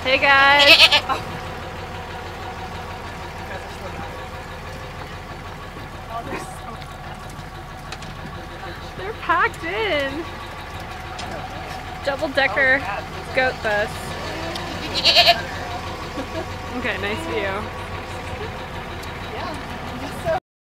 Hey guys! They're packed in! Double-decker goat bus. Okay, nice view.